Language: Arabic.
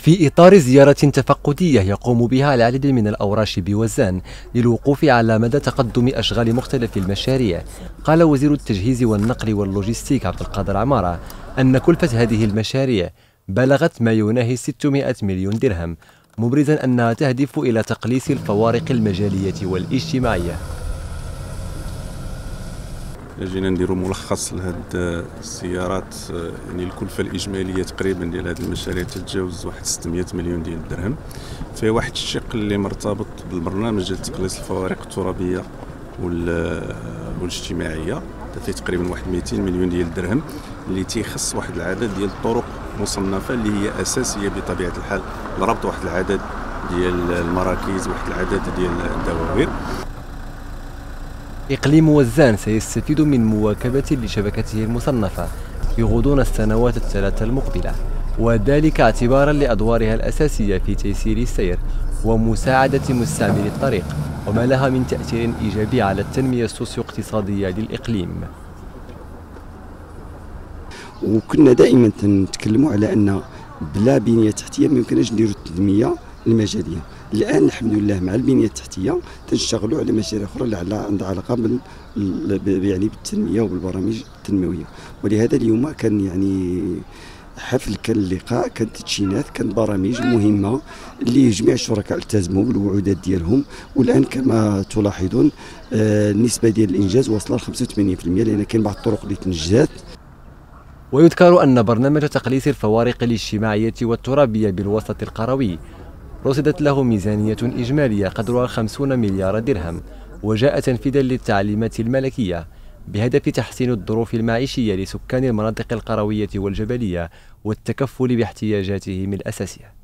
في إطار زيارة تفقدية يقوم بها العديد من الأوراش بوزان للوقوف على مدى تقدم أشغال مختلف المشاريع، قال وزير التجهيز والنقل واللوجستيك عبد القادر عمارة أن كلفة هذه المشاريع بلغت ما يناهي 600 مليون درهم، مبرزا أنها تهدف إلى تقليص الفوارق المجالية والاجتماعية. جينا نديروا ملخص لهاد السيارات. يعني الكلفه الاجماليه تقريبا ديال هذه المشاريع تتجاوز واحد 600 مليون ديال الدرهم. فيه واحد الشق اللي مرتبط بالبرنامج ديال تقليص الفوارق الترابيه والاجتماعيه، فيه تقريبا واحد 200 مليون ديال الدرهم اللي تيخص واحد العدد ديال الطرق مصنفه اللي هي اساسيه بطبيعه الحال لربط واحد العدد ديال المراكز، واحد العدد ديال الدواوير. إقليم وزان سيستفيد من مواكبة لشبكته المصنفة في غضون السنوات الثلاثة المقبلة، وذلك اعتبارا لأدوارها الأساسية في تيسير السير ومساعدة مستعملي الطريق، وما لها من تأثير إيجابي على التنمية السوسيو-اقتصادية للإقليم. وكنا دائما نتكلموا على أن بلا بنية تحتية ما يمكنناش نديروا التنمية المجالية. الآن الحمد لله مع البنية التحتية تنشتغلوا على مشاريع أخرى اللي عندها علاقة يعني بالتنمية وبالبرامج التنموية. ولهذا اليوم كان يعني حفل، كان اللقاء، كان تدشينات، كان برامج مهمة اللي جميع الشركاء التزموا بالوعودات ديالهم. والآن كما تلاحظون النسبة ديال الإنجاز واصلة ل 85%، لأن كاين بعض الطرق اللي تنجزات. ويذكر أن برنامج تقليص الفوارق الاجتماعية والترابية بالوسط القروي رصدت له ميزانية إجمالية قدرها 50 مليار درهم، وجاء تنفيذا للتعليمات الملكية بهدف تحسين الظروف المعيشية لسكان المناطق القروية والجبلية والتكفل باحتياجاتهم الأساسية.